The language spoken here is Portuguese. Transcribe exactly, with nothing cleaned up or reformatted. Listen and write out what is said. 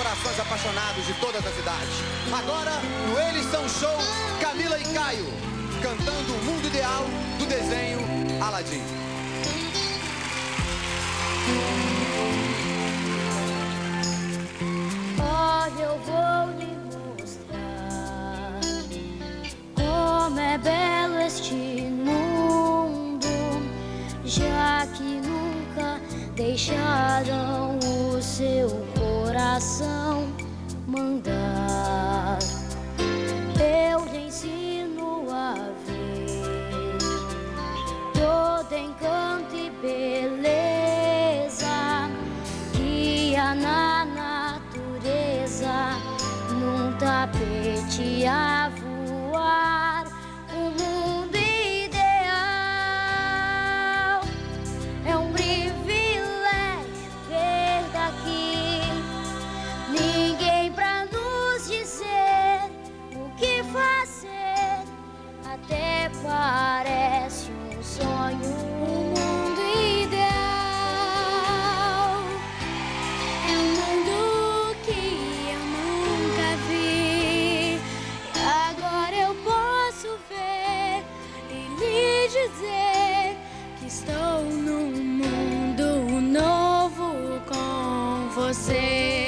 corações apaixonados de todas as idades. Agora, no Eles São Show, Camila e Caio, cantando o mundo ideal do desenho Aladim. Olha, eu vou lhe mostrar como é belo este mundo, já que nunca deixaram o seu coração mandar. Eu lhe ensino a ver todo encanto e beleza que há na natureza, num tapete a voar. O mundo ideal é um privilégio ver daqui. Ninguém pra nos dizer o que fazer, até parece um sonho. O mundo ideal é um mundo que eu nunca vi. E agora eu posso ver e lhe dizer que estou num mundo novo com você.